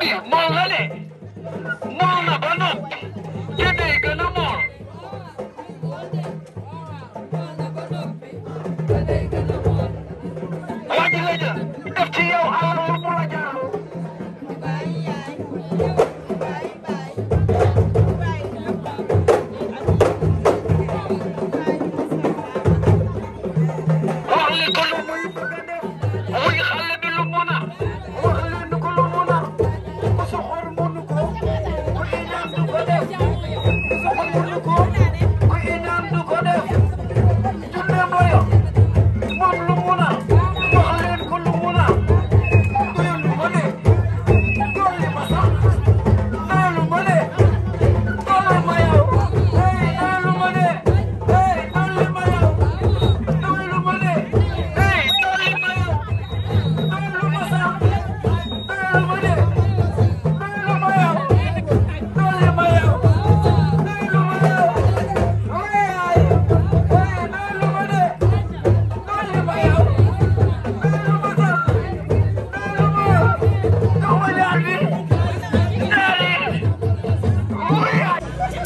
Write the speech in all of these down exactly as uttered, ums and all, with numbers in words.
mool la de mool na ba noppi te day gën a mool waa ji la jël def ci yow alal lu mu la jaral wax li ko lu muy bëgg a def muy xale bi lu mu na wax leen ko lu mu na ku soxor mënu ko ku iñaan du ko def ku soxor mënu ko ku iñaan du ko def junne moyo moom lu mu na wax leen ko lu mu na doylu ma de dolli ma sax doylu ma de dolli ma yow hey doylu ma de hey dolli ma yow doylu ma de hey dolli ma yow doylu ma sax doylu ma de doylu ma yow dolli ma yow doylu ma yow hey ay hey doylu ma de dolli ma yow doylu ma sax doylu ma yow jox ma ñaar bi ñaari wuy ay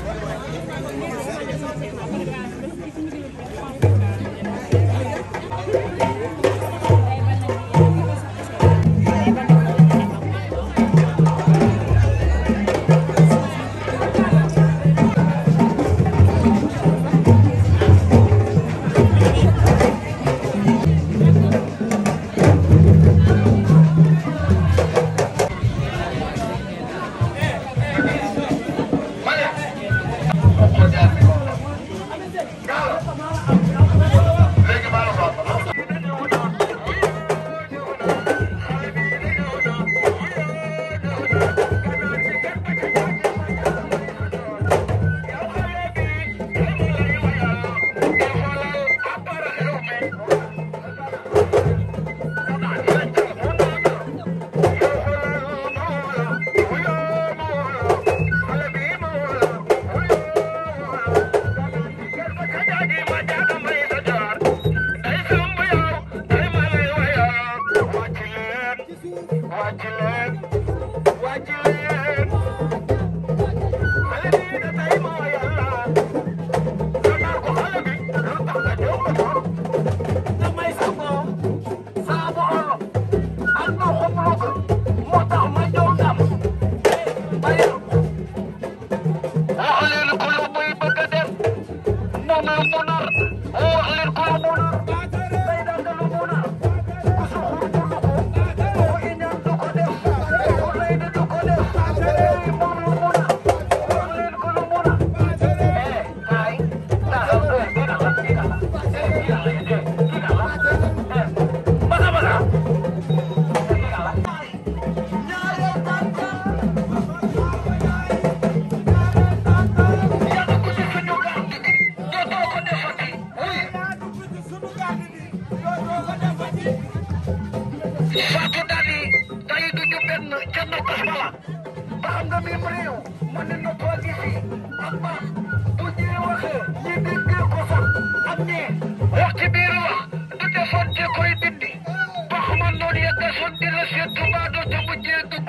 Fatou Dadi tey du ñu benn ca nokkas bala ba xam nga mi réew ma ne na toog gi fi ak baax bu ñuy waxee ñi déggee ko sax ak ñee wax ci biir wax du defoon te koy dindi ba xamal noonu ya defoon di la seetu mbaa doo ca mujjee dugg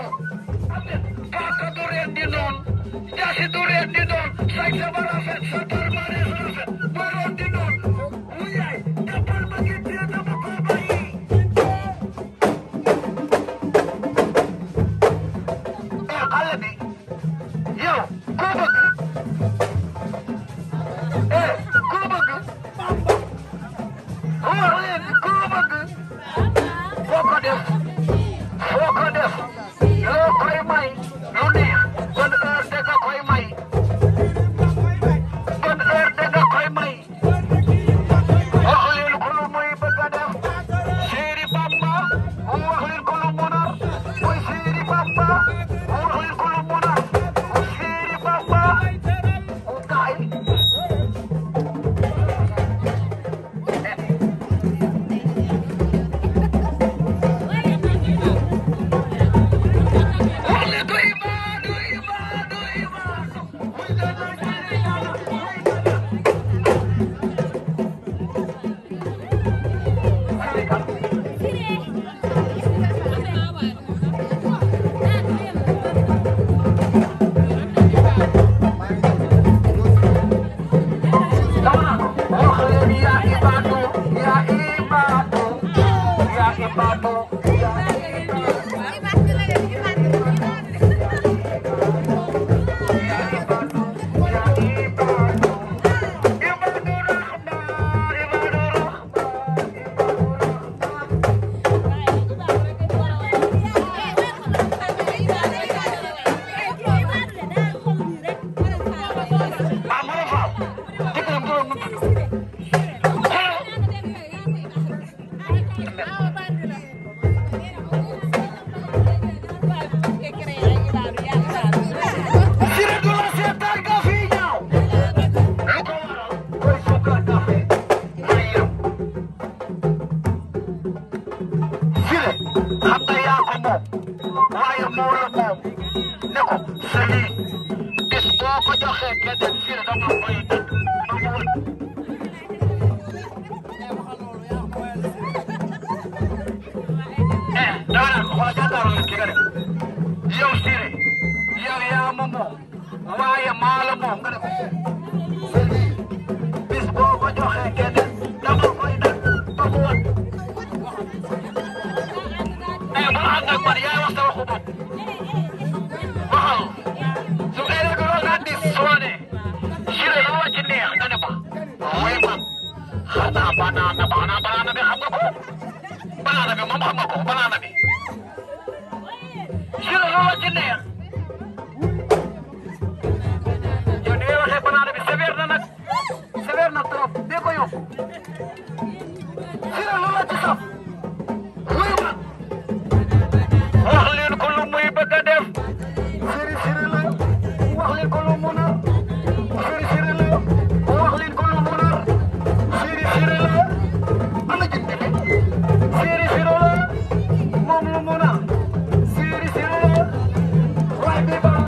paaka du reen di noon jaasi du reen di noon say sa ba rafet sa tar ma rees rafet ba roon di noon wu yaay jàppal ma ngi tee dama ko bàyyi xale bi yow koo bëgg eh koo bëgg wax leen koo bëgg foo ko def foo ko def loo koy may lu neex ban heure de nga koy may ban heure de nga koy may wax leen ko lu muy bëgg a def Chéri Bamba wax leen ko lu mu nar mooy Chéri Bamba wax leen ko lu mu nar Chéri Bamba kaay moo la moom ne ko sa lii bis boo ko joxee keneen fii la dama koy dëkk ba mu wër. eh dama naan ko xoolal jàkkaarloo leen ki nga def yow Siré yow yaa ma moom waaye maa la moom nga ne ko sa lii bis boo ko joxee keneen dama koy dëkk ba mu wër. eh bu la ànd ak man yaay wax sa waxu bopp waxal su ëllëgee loolu daal di soone Siré la wàcc neex nga ne ma waaye man xanaa banaana banaana banaana bi xam nga ko banaana bi moom xam nga ko banaana bi